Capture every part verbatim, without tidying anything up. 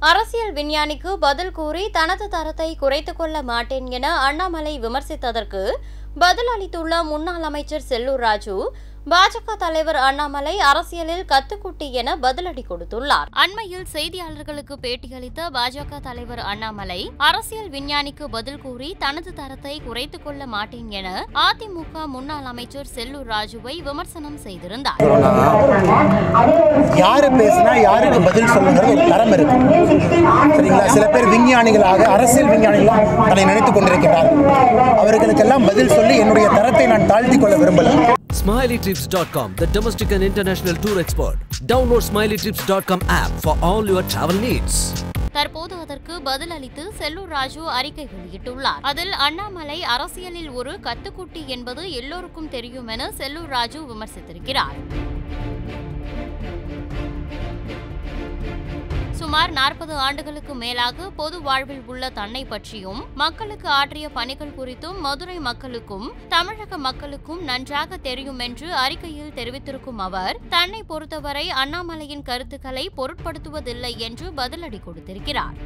அரசியல் விஞ்ஞானிக்கு பதில் கூறி தனது தரத்தை குறைத்துக் கொள்ள மாட்டேன் என அண்ணாமலை விமர்சித்ததற்கு பதில் அளித்துள்ள முன்னாள் அமைச்சர் செல்லூர் ராஜு, பாஜக தலைவர் அண்ணாமலை அரசியலில் கத்துக்குட்டி என பதிலடி கொடுத்துள்ளார். அண்மையில் செய்தியாளர்களுக்கு பேட்டியளித்த பாஜக தலைவர் அண்ணாமலை, அரசியல் விஞ்ஞானிக்கு பதில் கூறி தனது தரத்தை குறைத்துக் கொள்ள மாட்டேன் என அதிமுக முன்னாள் அமைச்சர் செல்லூர் ராஜுவை விமர்சனம் செய்திருந்தார். யாரு பேசினா யாருக்கு பதில் சொல்லுங்கிற ஒரு தரம் இருக்கு. சரிங்களா? சில பேர் விஞ்ஞானிகளாக அரசியல் விஞ்ஞானிகளாக தன்னை நினைத்துக் கொண்டிருக்கிறார்கள். அவர்களுக்கெல்லாம் பதில் சொல்லி என்னுடைய தரத்தை நான் தாழ்த்திக் கொள்ள விரும்பல. Smiley Trips dot com, the domestic and international tour expert. Download Smiley Trips dot com app for all your travel needs. தற்போது அதற்கு பதில் அளித்து செல்லூர் ராஜு அறிக்கை வெளியிட்டுள்ளார். அதில் அண்ணாமலை அரசியலில் ஒரு கத்துக்குட்டி என்பது எல்லோருக்கும் தெரியும் என செல்லூர் ராஜு விமர்சித்திருக்கிறார். சுமார் நாற்பது ஆண்டுகளுக்கு மேலாக பொது வாழ்வில் உள்ள தன்னை பற்றியும் மக்களுக்கு ஆற்றிய பணிகள் குறித்தும் மதுரை மக்களுக்கும் தமிழக மக்களுக்கும் நன்றாக தெரியும் என்று அறிக்கையில் தெரிவித்திருக்கும் அவர், தன்னை பொறுத்தவரை அண்ணாமலையின் கருத்துக்களை பொருட்படுத்துவதில்லை என்று பதிலடி கொடுத்திருக்கிறார்.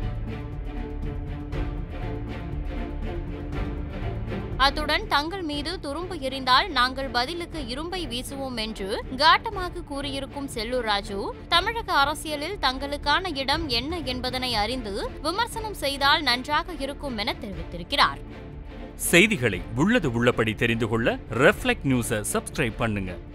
அத்துடன் தங்கள் மீது துரும்பு எறிந்தால் நாங்கள் பதிலுக்கு இரும்பை வீசுவோம் என்று காட்டமாக கூறியிருக்கும் செல்லூர் ராஜு, தமிழக அரசியலில் தங்களுக்கான இடம் என்ன என்பதனை அறிந்து விமர்சனம் செய்தால் நன்றாக இருக்கும் என தெரிவித்திருக்கிறார். செய்திகளை உள்ளது உள்ளபடி தெரிந்து கொள்ள ரெஃப்ளெக்ட் நியூஸை சப்ஸ்கிரைப் பண்ணுங்க.